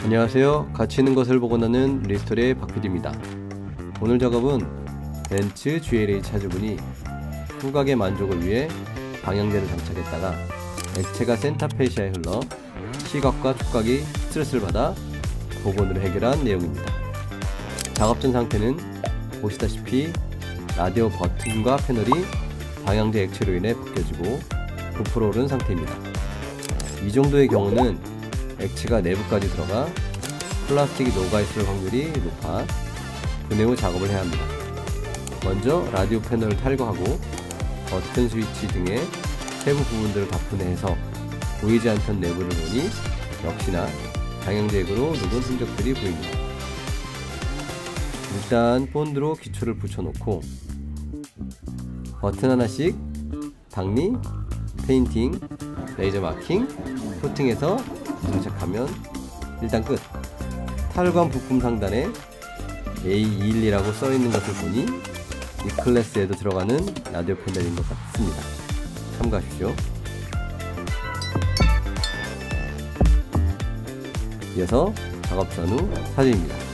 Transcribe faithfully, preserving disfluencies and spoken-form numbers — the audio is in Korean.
안녕하세요. 가치 있는 것을 복원하는 리스토리의 박피디입니다. 오늘 작업은 벤츠 지엘에이 차주분이 후각의 만족을 위해 방향제를 장착했다가 액체가 센터페시아에 흘러 시각과 촉각이 스트레스를 받아 복원으로 해결한 내용입니다. 작업 전 상태는 보시다시피 라디오 버튼과 패널이 방향제 액체로 인해 벗겨지고 부풀어 오른 상태입니다. 이 정도의 경우는 액체가 내부까지 들어가 플라스틱이 녹아있을 확률이 높아 분해 후 작업을 해야 합니다. 먼저 라디오 패널을 탈거하고 버튼 스위치 등의 세부 부분들을 다 분해해서 보이지 않던 내부를 보니 역시나 방향제 액으로 녹은 흔적들이 보입니다. 일단 본드로 기초를 붙여놓고 버튼 하나씩 박리, 페인팅, 레이저 마킹, 코팅해서 장착하면 일단 끝. 탈관 부품 상단에 에이 이백십이라고 써있는 것을 보니 이 클래스에도 들어가는 라디오 패널인 것 같습니다. 참고하십시오. 이어서 작업 전후 사진입니다.